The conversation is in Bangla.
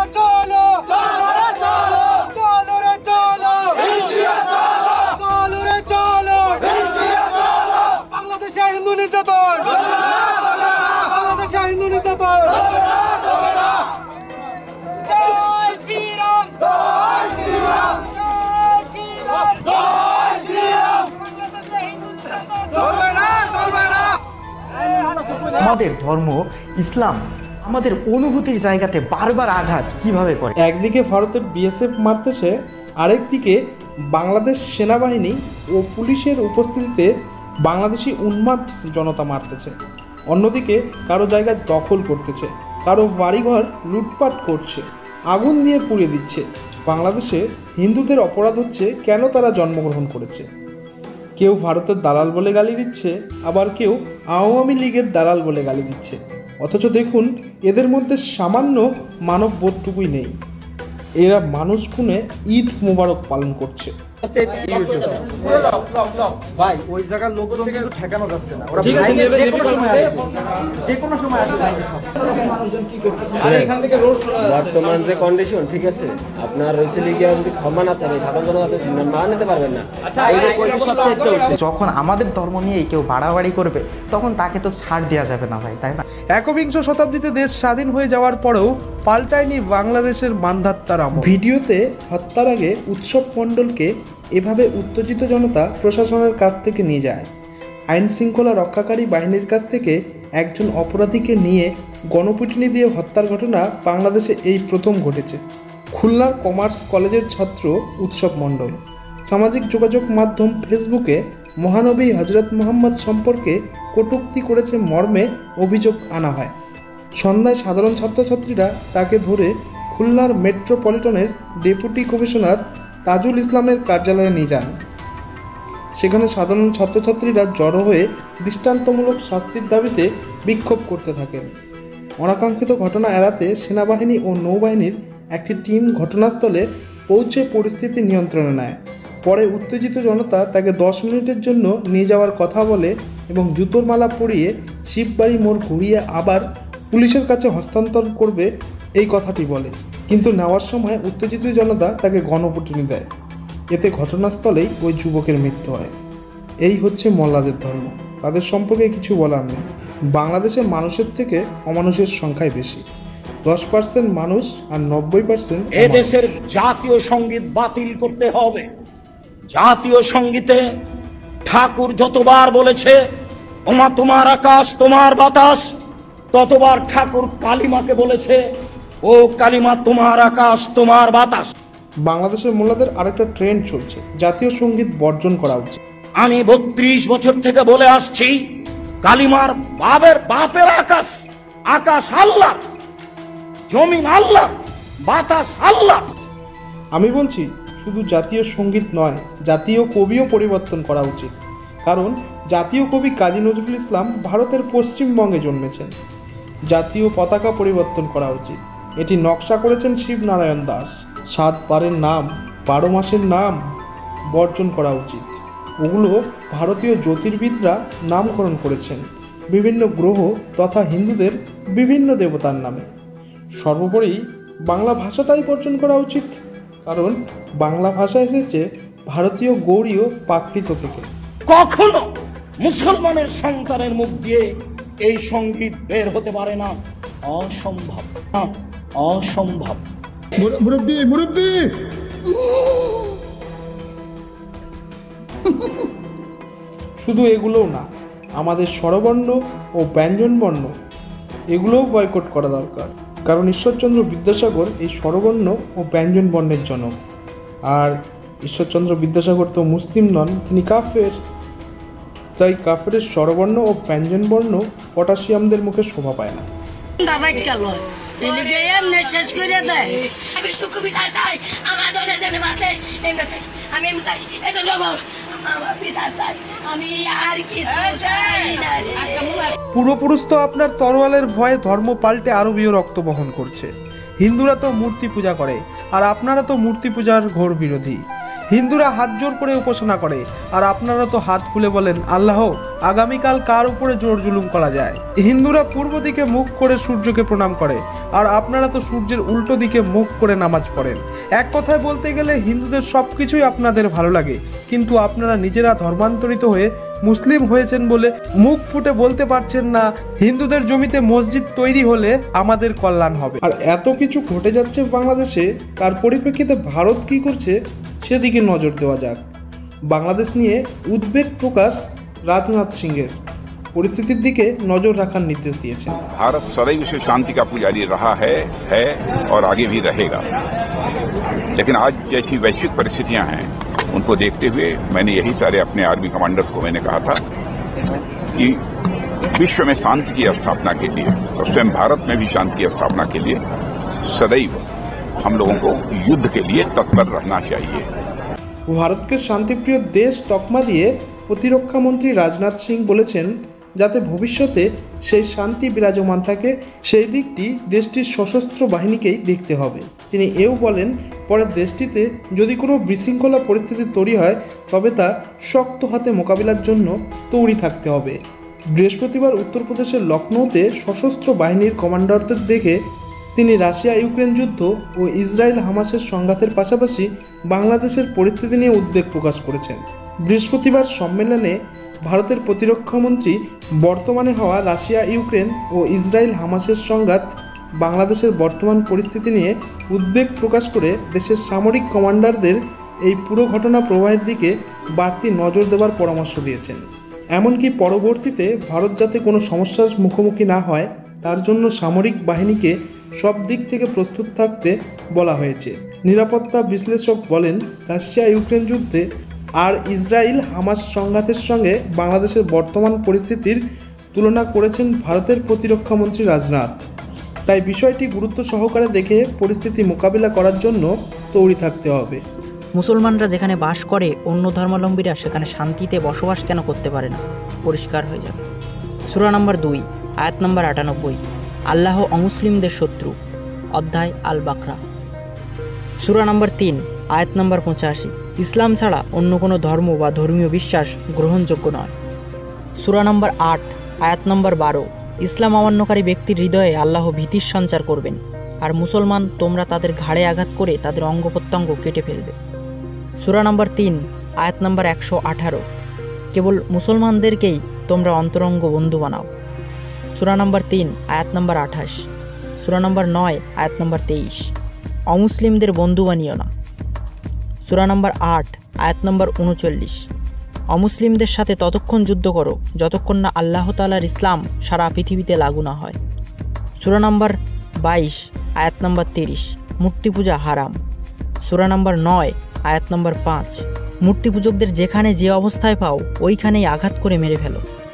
চলো চলো রে চলো চলো রে চলো ইন্ডিয়া চলো চলো রে চলো ইন্ডিয়া চলো বাংলাদেশে হিন্দু নির্যাতন বাংলাদেশে হিন্দু নির্যাতন জয় শ্রীরাম জয় শ্রীরাম জয় শ্রীরাম জয় শ্রীরাম বাংলাদেশে হিন্দু নির্যাতন চলবে না চলবে না। আমাদের ধর্ম ইসলাম আমাদের অনুভূতির জায়গাতে বারবার আঘাত কিভাবে করে? একদিকে ভারতের বিএসএফ মারতেছে, আরেকদিকে বাংলাদেশ সেনাবাহিনী ও পুলিশের উপস্থিতিতে বাংলাদেশি উন্মাদ জনতা মারতেছে। অন্যদিকে কারো জায়গা দখল করতেছে, কারো বাড়িঘর লুটপাট করছে, আগুন দিয়ে পুড়িয়ে দিচ্ছে। বাংলাদেশে হিন্দুদের অপরাধ হচ্ছে কেন তারা জন্মগ্রহণ করেছে। কেউ ভারতের দালাল বলে গালি দিচ্ছে, আবার কেউ আওয়ামী লীগের দালাল বলে গালি দিচ্ছে। অথচ দেখুন, এদের মধ্যে সামান্য মানব বোধটুকুই নেই। এরা মানুষ খুনে ঈদ মোবারক পালন করছে। ভাই ওই জায়গার লোকজন কিন্তু ঠেকানো যাচ্ছে না, ওরা বর্তমান যে কন্ডিশন, ঠিক আছে, আপনার ক্ষমা না চাবে সাধারণ মান নিতে পারবেন না। যখন আমাদের ধর্ম নিয়ে কেউ বাড়াবাড়ি করবে তখন তাকে তো ছাড় দেওয়া যাবে না ভাই, তাই না? একবিংশ শতাব্দীতে দেশ স্বাধীন হয়ে যাওয়ার পরেও পাল্টায়নি বাংলাদেশের মানধাত্তার আমল। ভিডিওতে হত্যার আগে উৎসব মণ্ডলকে এভাবে উত্তেজিত জনতা প্রশাসনের কাছ থেকে নিয়ে যায়। আইন শৃঙ্খলা রক্ষাকারী বাহিনীর কাছ থেকে একজন অপরাধীকে নিয়ে গণপিটুনি দিয়ে হত্যার ঘটনা বাংলাদেশে এই প্রথম ঘটেছে। খুলনার কমার্স কলেজের ছাত্র উৎসব মণ্ডল সামাজিক যোগাযোগ মাধ্যম ফেসবুকে মহানবী হজরত মুহাম্মদ সম্পর্কে কটূক্তি করেছে মর্মে অভিযোগ আনা হয়। সন্ধ্যায় সাধারণ ছাত্রছাত্রীরা তাকে ধরে খুলনার মেট্রোপলিটনের ডেপুটি কমিশনার তাজুল ইসলামের কার্যালয়ে নিয়ে যান। সেখানে সাধারণ ছাত্রছাত্রীরা জড়ো হয়ে দৃষ্টান্তমূলক শাস্তির দাবিতে বিক্ষোভ করতে থাকেন। অনাকাঙ্ক্ষিত ঘটনা এড়াতে সেনাবাহিনী ও নৌবাহিনীর একটি টিম ঘটনাস্থলে পৌঁছে পরিস্থিতি নিয়ন্ত্রণে নেয়। পরে উত্তেজিত জনতা তাকে 10 মিনিটের জন্য নিয়ে যাওয়ার কথা বলে এবং জুতোর মালা পরিয়ে শিববাড়ি মোড় ঘুরিয়ে আবার পুলিশের কাছে হস্তান্তর করবে এই কথাটি বলে। কিন্তু নেওয়ার সময় উত্তেজিত জনতা তাকে গণপিটুনি দেয়। এতে ঘটনাস্থলেই ওই যুবকের মৃত্যু হয়। এই হচ্ছে মোল্লাদের ধর্ম, তাদের সম্পর্কে কিছু বলার নেই। বাংলাদেশে মানুষের থেকে অমানুষের সংখ্যাই বেশি। 10% মানুষ আর 90% এদেশের জাতীয় সঙ্গীত বাতিল করতে হবে। জাতীয় সঙ্গীতে ঠাকুর যতবার বলেছে ওমা তোমার আকাশ তোমার বাতাস, ততবার ঠাকুর কালিমাকে বলেছে ও কালিমা তোমার আকাশ তোমার বাতাস। বাংলাদেশের মোল্লাদের আরেকটা ট্রেন্ড চলছে, জাতীয় সঙ্গীত বর্জন করা উচিত। আমি 32 বছর থেকে বলে আসছি, কালিমার বাপের আকাশ, আকাশ আল্লাহ, জমিন আল্লাহ, বাতাস আল্লাহ। আমি বলছি শুধু জাতীয় সঙ্গীত নয়, জাতীয় কবিও পরিবর্তন করা উচিত। কারণ জাতীয় কবি কাজী নজরুল ইসলাম ভারতের পশ্চিমবঙ্গে জন্মেছেন। জাতীয় পতাকা পরিবর্তন করা উচিত। এটি নকশা করেছেন শিবনারায়ণ দাস। 7 বারের নাম, 12 মাসের নাম বর্জন করা উচিত। ওগুলো ভারতীয় জ্যোতির্বিদরা নামকরণ করেছেন বিভিন্ন গ্রহ তথা হিন্দুদের বিভিন্ন দেবতার নামে। সর্বোপরি বাংলা ভাষাটাই বর্জন করা উচিত, কারণ বাংলা ভাষা এসেছে ভারতীয় গৌড়ীয় প্রাকৃত থেকে। কখনো মুসলমানের সন্তানের মুখ দিয়ে এই সঙ্গীত বের হতে পারে না, অসম্ভব, অসম্ভব। মুরব্বি মুরব্বি শুধু এগুলোও না, আমাদের স্বরবর্ণ ও ব্যঞ্জনবর্ণ এগুলোও বয়কট করা দরকার। কারণ ঈশ্বরচন্দ্র বিদ্যাসাগর এই স্বরবর্ণ ও ব্যঞ্জনবর্ণের জনক। আর ঈশ্বরচন্দ্র বিদ্যাসাগর তো মুসলিম নন, তিনি কাফের। তাই কাফেরের স্বরবর্ণ ও ব্যঞ্জনবর্ণ পটাশিয়ামদের মুখে শোভা পায় না। পূর্বপুরুষ তো আপনার তরোয়ালের ভয়ে ধর্ম পাল্টে আরবীয় রক্ত বহন করছে। হিন্দুরা তো মূর্তি পূজা করে, আর আপনারা তো মূর্তি পূজার ঘোর বিরোধী। হিন্দুরা হাত জোর করে উপাসনা করে, আর আপনারা তো হাত খুলে বলেন আল্লাহ আগামীকাল কার উপরে জোর জুলুম করা যায়। হিন্দুরা পূর্ব দিকে মুখ করে সূর্যকে প্রণাম করে, আর আপনারা তো সূর্যের উল্টো দিকে মুখ করে নামাজ পড়েন। এক কথায় বলতে গেলে হিন্দুদের সব কিছুই আপনাদের ভালো লাগে, কিন্তু আপনারা নিজেরা ধর্মান্তরিত হয়ে মুসলিম হয়েছেন বলে মুখ ফুটে বলতে পারছেন না হিন্দুদের জমিতে মসজিদ তৈরি হলে আমাদের কল্যাণ হবে। আর এত কিছু ঘটে যাচ্ছে বাংলাদেশে, তার পরিপ্রেক্ষিতে ভারত কি করছে সেদিকে নজর দেওয়া যাক। বাংলাদেশ নিয়ে উদ্বেগ প্রকাশ রাজনাথ সিংয়ের, পরিস্থিতির দিকে নজর রাখার নির্দেশ দিয়েছেন। भारत सदैव से शांति का पुजारी रहा है और आगे भी रहेगा, लेकिन आज जैसी वैश्विक परिस्थितियां हैं उनको देखते हुए मैंने यही सारे अपने आर्मी कमांडर्स को मैंने कहा था कि विश्व में शांति की स्थापना के लिए और स्वयं भारत में भी शांति की स्थापना के लिए सदैव हम लोगों को युद्ध के लिए तत्पर रहना चाहिए। ভারতকে শান্তিপ্রিয় দেশ তকমা দিয়ে প্রতিরক্ষা মন্ত্রী রাজনাথ সিং বলেছেন, যাতে ভবিষ্যতে সেই শান্তি বিরাজমান থাকে সেই দিকটি দেশটির সশস্ত্র বাহিনীকেই দেখতে হবে। তিনি এও বলেন, পরে দেশটিতে যদি কোনো বিশৃঙ্খলা পরিস্থিতি তৈরি হয় তবে তা শক্ত হাতে মোকাবিলার জন্য তৈরি থাকতে হবে। বৃহস্পতিবার উত্তরপ্রদেশের লখনৌতে সশস্ত্র বাহিনীর কমান্ডারদের দেখে তিনি রাশিয়া ইউক্রেন যুদ্ধ ও ইসরায়েল হামাসের সংঘাতের পাশাপাশি বাংলাদেশের পরিস্থিতি নিয়ে উদ্বেগ প্রকাশ করেছেন। বৃহস্পতিবার সম্মেলনে ভারতের প্রতিরক্ষামন্ত্রী বর্তমানে হওয়া রাশিয়া ইউক্রেন ও ইসরায়েল হামাসের সংঘাত, বাংলাদেশের বর্তমান পরিস্থিতি নিয়ে উদ্বেগ প্রকাশ করে দেশের সামরিক কমান্ডারদের এই পুরো ঘটনা প্রবাহের দিকে বাড়তি নজর দেওয়ার পরামর্শ দিয়েছেন। এমনকি পরবর্তীতে ভারত যাতে কোনো সমস্যার মুখোমুখি না হয় তার জন্য সামরিক বাহিনীকে সব দিক থেকে প্রস্তুত থাকতে বলা হয়েছে। নিরাপত্তা বিশ্লেষক বলেন, রাশিয়া ইউক্রেন যুদ্ধে আর ইসরায়েল হামাস সংঘাতের সঙ্গে বাংলাদেশের বর্তমান পরিস্থিতির তুলনা করেছেন ভারতের প্রতিরক্ষামন্ত্রী রাজনাথ। তাই বিষয়টি গুরুত্ব সহকারে দেখে পরিস্থিতি মোকাবিলা করার জন্য তৈরি থাকতে হবে। মুসলমানরা যেখানে বাস করে অন্য ধর্মাবলম্বীরা সেখানে শান্তিতে বসবাস কেন করতে পারে না? পরিষ্কার হয়ে যাবে। সূরা নম্বর 2 আয়াত নম্বর 98, আল্লাহ অমুসলিমদের শত্রু, অধ্যায় আল বাকরা। সূরা নম্বর 3 আয়াত নম্বর 85, ইসলাম ছাড়া অন্য কোনো ধর্ম বা ধর্মীয় বিশ্বাস গ্রহণযোগ্য নয়। সূরা নম্বর 8 আয়াত নম্বর 12, ইসলাম অমান্যকারী ব্যক্তির হৃদয়ে আল্লাহ ভীতির সঞ্চার করবেন, আর মুসলমান তোমরা তাদের ঘাড়ে আঘাত করে তাদের অঙ্গ প্রত্যঙ্গ কেটে ফেলবে। সূরা নম্বর 3 আয়াত নম্বর 118, কেবল মুসলমানদেরকেই তোমরা অন্তরঙ্গ বন্ধু বানাও। সূরা নম্বর 3 আয়াত নম্বর 28, সূরা নম্বর 9 আয়াত নম্বর 23, অমুসলিমদের বন্ধু বানিও না। সূরা নম্বর 8 আয়াত নম্বর 39, অমুসলিমদের সাথে ততক্ষণ যুদ্ধ করো যতক্ষণ না আল্লাহ তাআলার ইসলাম সারা পৃথিবীতে লাগু না হয়। সূরা নম্বর 22 আয়াত নম্বর 30, মূর্তি পূজা হারাম। সূরা নম্বর 9 আয়াত নম্বর 5, মূর্তি পূজকদের যেখানে যে অবস্থায় পাও ওইখানেই আঘাত করে মেরে ফেলো।